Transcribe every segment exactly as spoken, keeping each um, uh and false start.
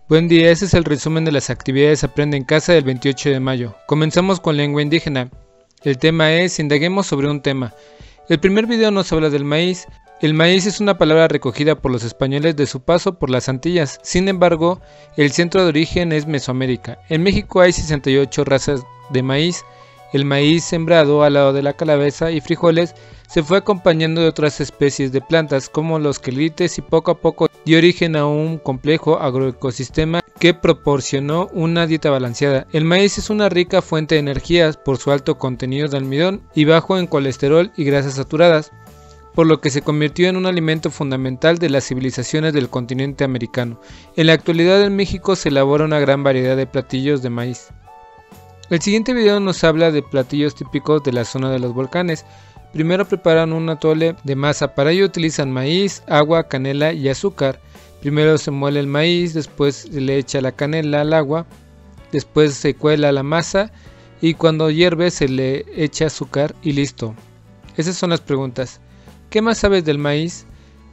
Buen día, este es el resumen de las actividades Aprende en Casa del veintiocho de mayo. Comenzamos con lengua indígena. El tema es, indaguemos sobre un tema. El primer video nos habla del maíz. El maíz es una palabra recogida por los españoles de su paso por las Antillas. Sin embargo, el centro de origen es Mesoamérica. En México hay sesenta y ocho razas de maíz. El maíz sembrado al lado de la calabaza y frijoles se fue acompañando de otras especies de plantas como los quelites y poco a poco dio origen a un complejo agroecosistema que proporcionó una dieta balanceada. El maíz es una rica fuente de energía por su alto contenido de almidón y bajo en colesterol y grasas saturadas, por lo que se convirtió en un alimento fundamental de las civilizaciones del continente americano. En la actualidad en México se elabora una gran variedad de platillos de maíz. El siguiente video nos habla de platillos típicos de la zona de los volcanes. Primero preparan un atole de masa, para ello utilizan maíz, agua, canela y azúcar. Primero se muele el maíz, después se le echa la canela al agua, después se cuela la masa y cuando hierve se le echa azúcar y listo. Esas son las preguntas. ¿Qué más sabes del maíz?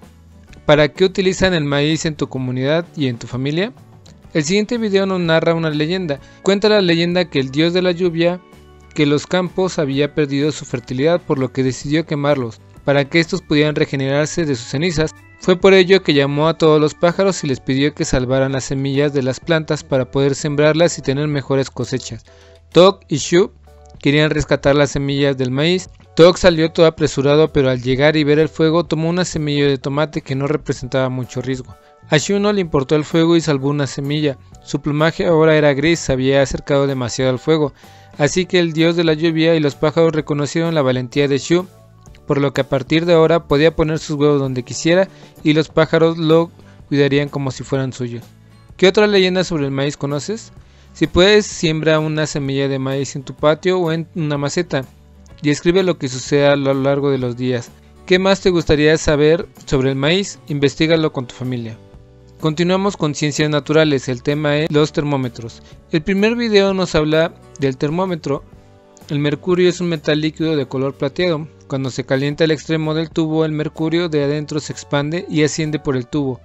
¿Para qué utilizan el maíz en tu comunidad y en tu familia? El siguiente video nos narra una leyenda. Cuenta la leyenda que el dios de la lluvia, que los campos había perdido su fertilidad, por lo que decidió quemarlos, para que estos pudieran regenerarse de sus cenizas. Fue por ello que llamó a todos los pájaros y les pidió que salvaran las semillas de las plantas para poder sembrarlas y tener mejores cosechas. Tok y Shu querían rescatar las semillas del maíz. Tok salió todo apresurado, pero al llegar y ver el fuego tomó una semilla de tomate que no representaba mucho riesgo. A Shu no le importó el fuego y salvó una semilla. Su plumaje ahora era gris, se había acercado demasiado al fuego, así que el dios de la lluvia y los pájaros reconocieron la valentía de Shu, por lo que a partir de ahora podía poner sus huevos donde quisiera y los pájaros lo cuidarían como si fueran suyos. ¿Qué otra leyenda sobre el maíz conoces? Si puedes, siembra una semilla de maíz en tu patio o en una maceta y escribe lo que suceda a lo largo de los días. ¿Qué más te gustaría saber sobre el maíz? Investígalo con tu familia. Continuamos con ciencias naturales, el tema es los termómetros. El primer video nos habla del termómetro. El mercurio es un metal líquido de color plateado. Cuando se calienta el extremo del tubo, el mercurio de adentro se expande y asciende por el tubo.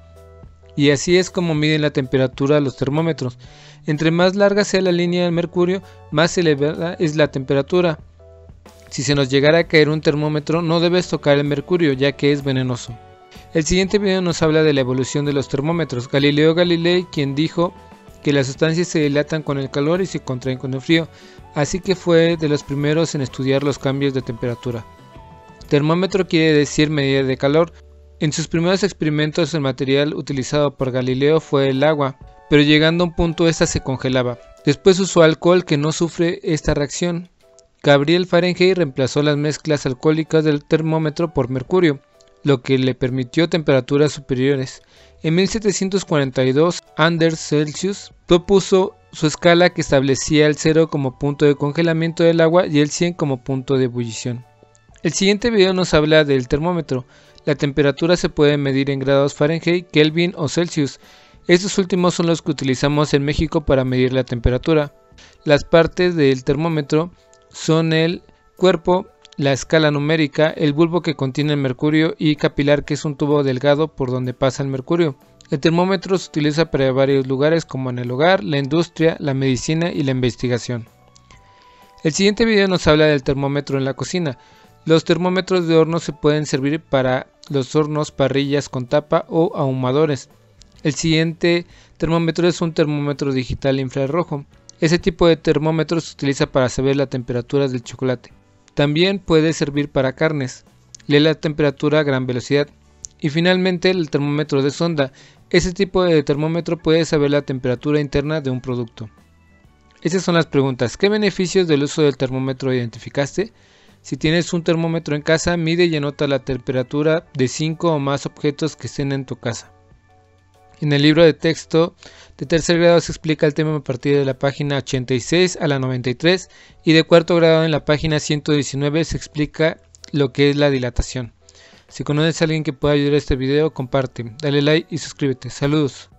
Y así es como miden la temperatura los termómetros. Entre más larga sea la línea del mercurio, más elevada es la temperatura. Si se nos llegara a caer un termómetro, no debes tocar el mercurio, ya que es venenoso. El siguiente video nos habla de la evolución de los termómetros. Galileo Galilei, quien dijo que las sustancias se dilatan con el calor y se contraen con el frío, así que fue de los primeros en estudiar los cambios de temperatura. Termómetro quiere decir medida de calor. En sus primeros experimentos el material utilizado por Galileo fue el agua, pero llegando a un punto esta se congelaba. Después usó alcohol que no sufre esta reacción. Gabriel Fahrenheit reemplazó las mezclas alcohólicas del termómetro por mercurio, lo que le permitió temperaturas superiores. En mil setecientos cuarenta y dos, Anders Celsius propuso su escala que establecía el cero como punto de congelamiento del agua y el cien como punto de ebullición. El siguiente video nos habla del termómetro. La temperatura se puede medir en grados Fahrenheit, Kelvin o Celsius. Estos últimos son los que utilizamos en México para medir la temperatura. Las partes del termómetro son el cuerpo, la escala numérica, el bulbo que contiene el mercurio y capilar, que es un tubo delgado por donde pasa el mercurio. El termómetro se utiliza para varios lugares como en el hogar, la industria, la medicina y la investigación. El siguiente video nos habla del termómetro en la cocina. Los termómetros de horno se pueden servir para los hornos, parrillas con tapa o ahumadores. El siguiente termómetro es un termómetro digital infrarrojo. Ese tipo de termómetro se utiliza para saber la temperatura del chocolate. También puede servir para carnes. Lee la temperatura a gran velocidad. Y finalmente el termómetro de sonda. Ese tipo de termómetro puede saber la temperatura interna de un producto. Esas son las preguntas. ¿Qué beneficios del uso del termómetro identificaste? Si tienes un termómetro en casa, mide y anota la temperatura de cinco o más objetos que estén en tu casa. En el libro de texto de tercer grado se explica el tema a partir de la página ochenta y seis a la noventa y tres y de cuarto grado en la página ciento diecinueve se explica lo que es la dilatación. Si conoces a alguien que pueda ayudar a este video, comparte, dale like y suscríbete. Saludos.